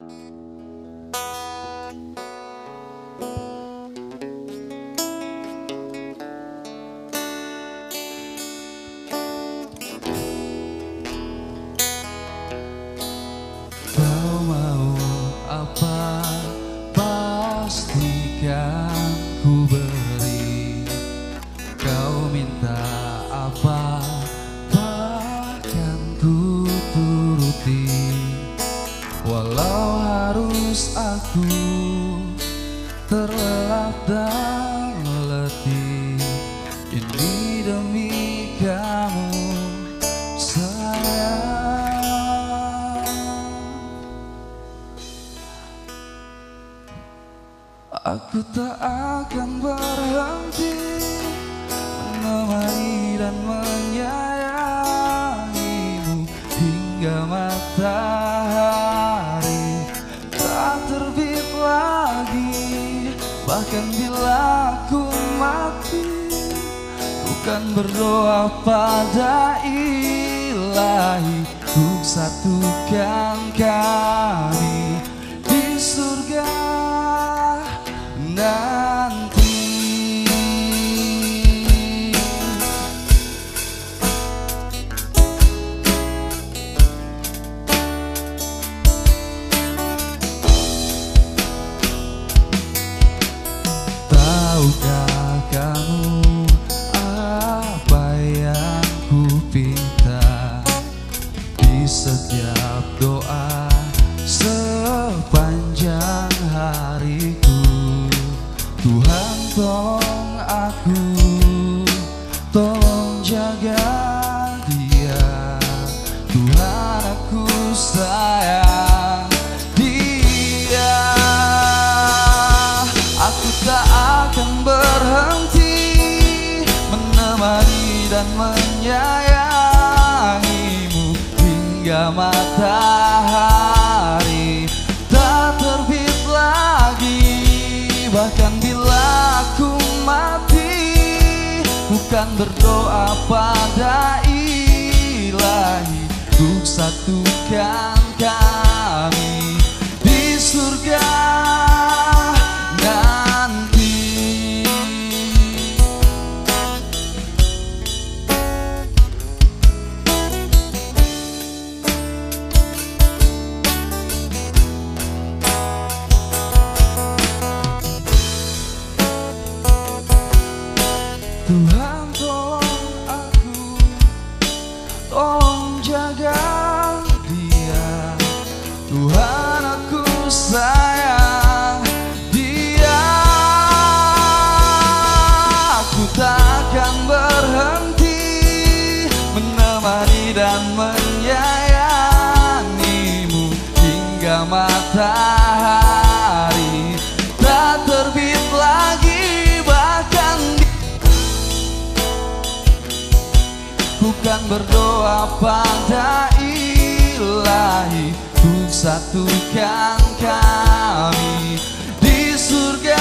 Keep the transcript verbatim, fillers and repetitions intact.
Kau mau apa, pastikan ku beri. Kau minta apa, bahkan ku turuti. Walau harus aku terlelap dan letih, ini demi kamu sayang. Aku tak akan berhenti menemani dan menyayangimu hingga matahari tak terbit lagi. Bahkan bila aku mati, bukan berdoa pada Ilahi, untuk satukan kami di surga nanti. Tahukah kamu apa yang ku pinta di setiap doa sepanjang hariku? Tuhan tolong aku, tolong jaga dia. Tuhan aku sayang dia. Aku tak akan berhenti menemani dan menyayangimu hingga matahari tak terbit lagi. Bahkan bila aku mati, bukan berdoa pada Ilahi, untuk satukan kami di surga nanti. Tuhan tolong aku, tolong jaga dia. Tuhan aku sayang dia. Aku takkan berhenti menemani dan menyayangimu hingga matahari tak terbit lagi. Bahkan bukan berdoa pada Ilahi, untuk satukan kami di surga